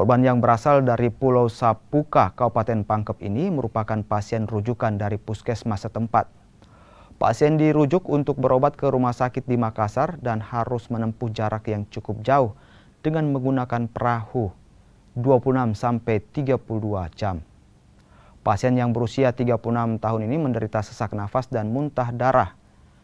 Korban yang berasal dari Pulau Sapuka, Kabupaten Pangkep ini merupakan pasien rujukan dari puskesmas setempat. Pasien dirujuk untuk berobat ke rumah sakit di Makassar dan harus menempuh jarak yang cukup jauh dengan menggunakan perahu 26 sampai 32 jam. Pasien yang berusia 36 tahun ini menderita sesak nafas dan muntah darah.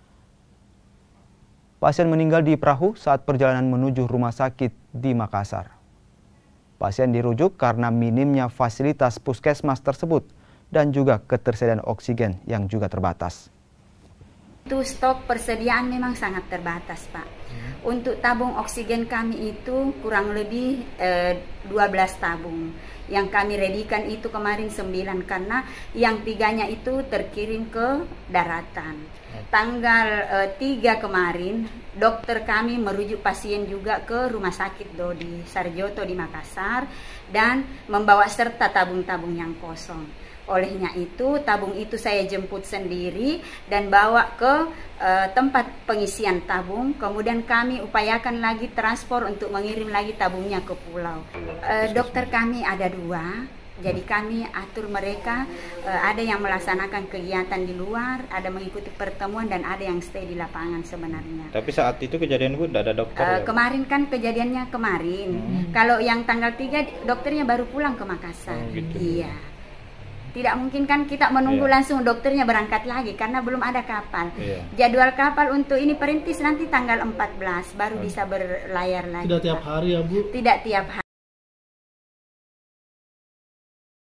Pasien meninggal di perahu saat perjalanan menuju rumah sakit di Makassar. Pasien dirujuk karena minimnya fasilitas puskesmas tersebut dan juga ketersediaan oksigen yang juga terbatas. Itu stok persediaan memang sangat terbatas, Pak. Untuk tabung oksigen kami itu kurang lebih 12 tabung. Yang kami redikan itu kemarin 9 karena yang 3-nya itu terkirim ke daratan. Tanggal 3 kemarin dokter kami merujuk pasien juga ke rumah sakit Dodi Sarjoto di Makassar dan membawa serta tabung-tabung yang kosong. Olehnya itu tabung itu saya jemput sendiri dan bawa ke tempat pengisian tabung. Kemudian kami upayakan lagi transport untuk mengirim lagi tabungnya ke pulau. Dokter kami ada 2. Jadi kami atur mereka, ada yang melaksanakan kegiatan di luar, ada mengikuti pertemuan dan ada yang stay di lapangan sebenarnya. Tapi saat itu kejadian Bu, tidak ada dokter? Kemarin kan kejadiannya kemarin. Kalau yang tanggal 3 dokternya baru pulang ke Makassar. Gitu. Iya. Tidak mungkin kan kita menunggu langsung dokternya berangkat lagi karena belum ada kapal. Jadwal kapal untuk ini perintis nanti tanggal 14 baru bisa berlayar lagi. Tidak tiap hari ya Bu? Tidak tiap hari.